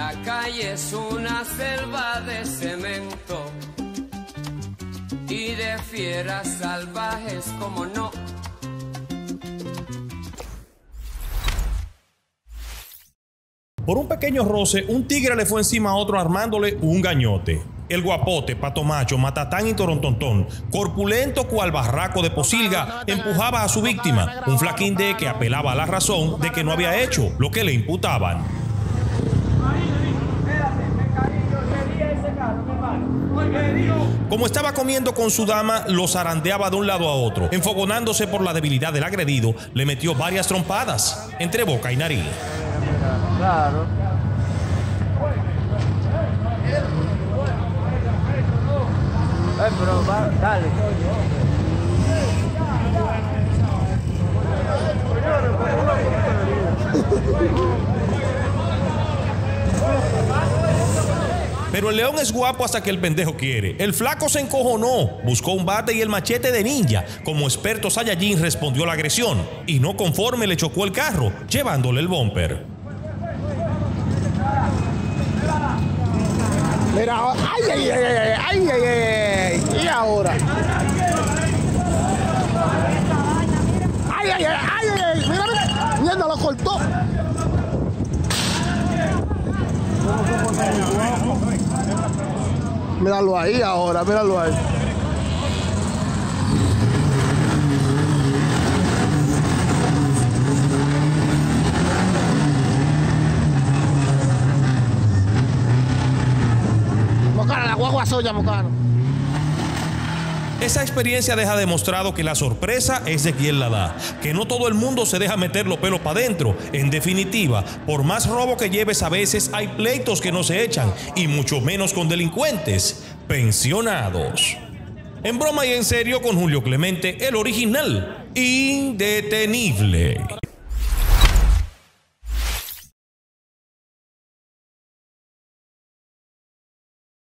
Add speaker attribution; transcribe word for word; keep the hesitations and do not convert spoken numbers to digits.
Speaker 1: La calle es una selva de cemento y de fieras salvajes como no.
Speaker 2: Por un pequeño roce, un tigre le fue encima a otro armándole un gañote. El guapote, patomacho, matatán y torontontón, corpulento cual barraco de posilga, empujaba a su víctima, un flaquín de que apelaba a la razón de que no había hecho lo que le imputaban. Como estaba comiendo con su dama, lo zarandeaba de un lado a otro. Enfogonándose por la debilidad del agredido, le metió varias trompadas entre boca y nariz.
Speaker 3: Claro. Ay, pero va, dale.
Speaker 2: Pero el león es guapo hasta que el pendejo quiere. El flaco se encojonó, buscó un bate y el machete de ninja. Como experto Saiyajin respondió a la agresión y no conforme le chocó el carro, llevándole el bumper.
Speaker 4: Mira, ay, ay, ay, ay, ay, ay, ay, y ahora. Ay, ay, ay, ay, ay, mira, mira, mierda, lo cortó. Míralo ahí ahora, míralo ahí. Mocano, la guagua soya, Mocano.
Speaker 2: Esa experiencia deja demostrado que la sorpresa es de quien la da, que no todo el mundo se deja meter los pelos para adentro. En definitiva, por más robo que lleves, a veces hay pleitos que no se echan, y mucho menos con delincuentes pensionados. En broma y en serio, con Julio Clemente, el original, indetenible.